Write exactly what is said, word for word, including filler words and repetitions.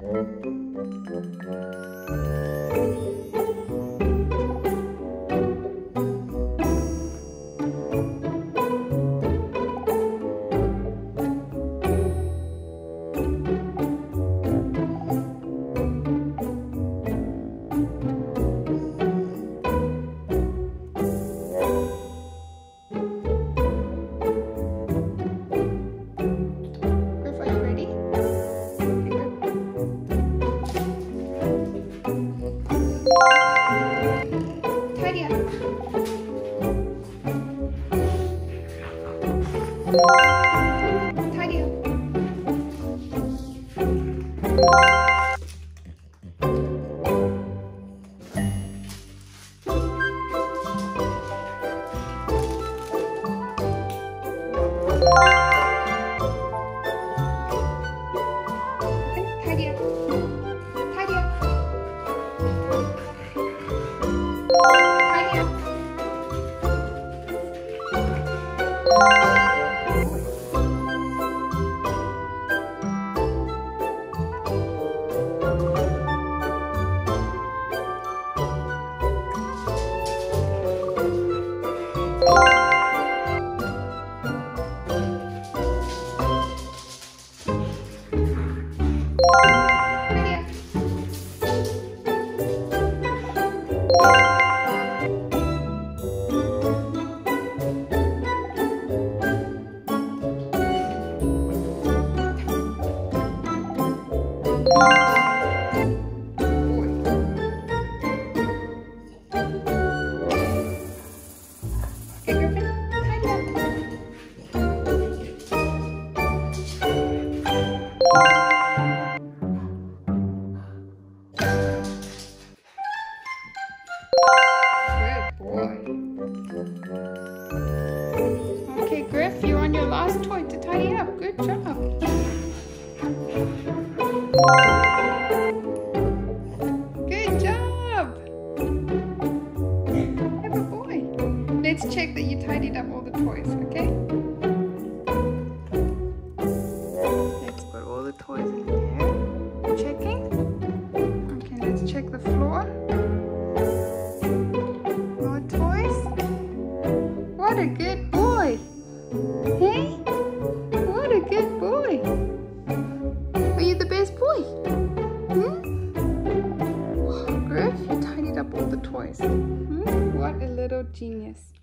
Tidy up. Tidy up. Tidy up. Tidy up. Okay, Griff, you're on your last toy to tidy up. Good job. Good job. Have a boy. Let's check that you tidied up all the toys, okay? Let's put all the toys in there. Checking. Okay, let's check the floor. More toys. What a good boy. Hey? What a good boy. Are you the best boy? Hmm? Wow, Griff, you tidied up all the toys. Hmm? What a little genius.